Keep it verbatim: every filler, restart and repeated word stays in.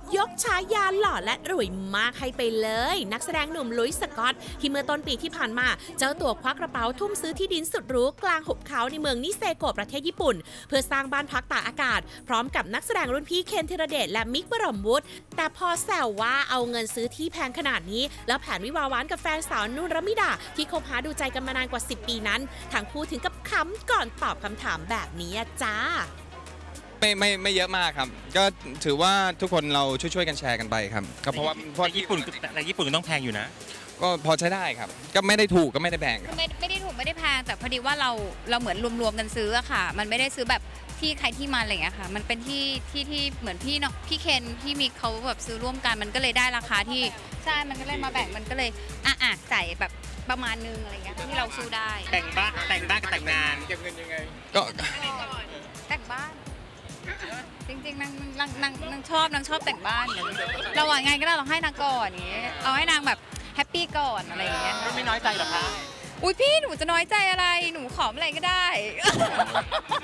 ยกฉายาหล่อและรวยมากให้ไปเลยนักแสดงหนุ่มลุยส์สกอตที่เมื่อต้นปีที่ผ่านมาเจ้าตัวควักกระเป๋าทุ่มซื้อที่ดินสุดหรูกลางหุบเขาในเมืองนิเซโกะประเทศญี่ปุ่นเพื่อสร้างบ้านพักตากอากาศพร้อมกับนักแสดงรุ่นพี่เคนธีรเดชและมิกบรมวุฒิแต่พอแซวว่าเอาเงินซื้อที่แพงขนาดนี้แล้วแผนวิวาห์หวานกับแฟนสาวนุ่นรมิดาที่คบหาดูใจกันมานานกว่าสิบปีนั้นทั้งคู่ถึงกับขำก่อนตอบคำถามแบบนี้จ้าไม่ไม่ไม่เยอะมากครับก็ถือว่าทุกคนเราช่วยๆกันแชร์กันไปครับก็เพราะว่าเพราะญี่ปุ่นแต่ญี่ปุ่นก็ต้องแพงอยู่นะก็พอใช้ได้ครับก็ไม่ได้ถูกก็ไม่ได้แพงครับไม่ไม่ได้ถูกไม่ได้แพงแต่พอดีว่าเราเราเหมือนรวมๆกันซื้ออะค่ะมันไม่ได้ซื้อแบบที่ใครที่มันอะไรอย่างเงี้ยค่ะมันเป็นที่ที่ที่เหมือนพี่เนาะพี่เคนพี่มิกเขาแบบซื้อร่วมกันมันก็เลยได้ราคาที่ใช่มันก็เลยมาแบ่งมันก็เลยอ่ะอ่ะจ่ายแบบประมาณนึงอะไรเงี้ยที่เราสู้ได้แต่งบ้านแต่งบ้านกับแต่งงานเก็บเงินยังไงก็แต่งบ้านจริงๆนางนางนางนางชอบนางชอบแต่งบ้านเราอ่ะไงก็ได้เราให้นางก่อนอย่างเงี้ยเอาให้นางแบบแฮปปี้ก่อนอะไรอย่างเงี้ยไม่น้อยใจหรอคะอุ้ยพี่หนูจะน้อยใจอะไรหนูขออะไรก็ได้